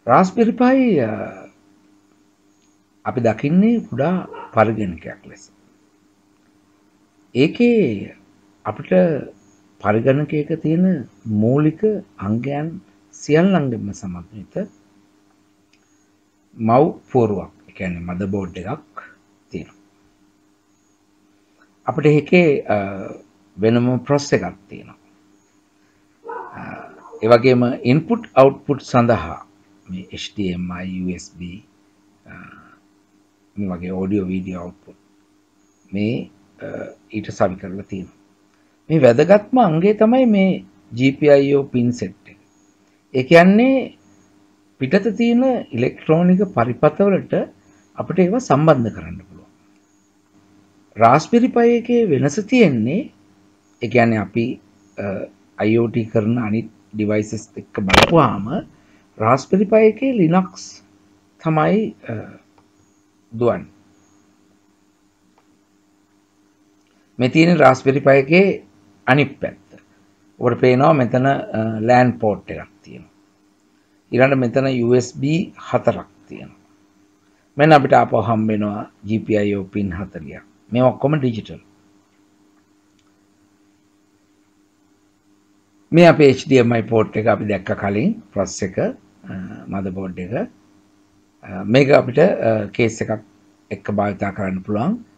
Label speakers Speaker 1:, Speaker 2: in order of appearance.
Speaker 1: Raspberry Pi අපි දකින්නේ කුඩා පරිගණකයක් ලෙස. ඒකේ අපිට පරිගණකයක තියෙන මූලික අංගයන් සියල්ලංගෙම සමන්විත මව් පුවරුවක්, ඒ කියන්නේ මදර් බෝඩ් එකක් තියෙනවා. අපිට ඒකේ වෙනම ප්‍රොසෙස් එකක් තියෙනවා. ඒ වගේම ඉන්පුට් අවුට්පුට් සඳහා මේ HDMI, USB මේ වගේ ඔඩියෝ වීඩියෝ අවුට්පුට් මේ ඊට සවි කරලා තියෙනවා. මේ වැදගත්ම අංගය තමයි මේ GPIO පින් සෙට් එක. ඒ කියන්නේ පිටත තියෙන ඉලෙක්ට්‍රෝනික පරිපථවලට අපිට ඒවා සම්බන්ධ කරන්න පුළුවන්. Raspberry Pi එකේ වෙනස තියෙන්නේ, ඒ කියන්නේ අපි IoT කරන අනිත් devices එක්ක බලපුවාම Raspberry Pi එකේ Linux තමයි දුවන්නේ. මේ තියෙන Raspberry Pi එකේ අනිත් පැත්ත. ඔබට පේනවා මෙතන LAN port එකක් තියෙනවා. ඊළඟට මෙතන USB 4ක් තියෙනවා. මෙන්න අපිට ආපහු හම්බ වෙනවා GPIO pin 40ක්. මේ ඔක්කොම ඩිජිටල්. මේ අපේ HDMI port එක අපි දැක්ක කලින් process එක motherboard එක. මේක අපිට case එකක් එක්ක භාවිත කරන්න පුළුවන්.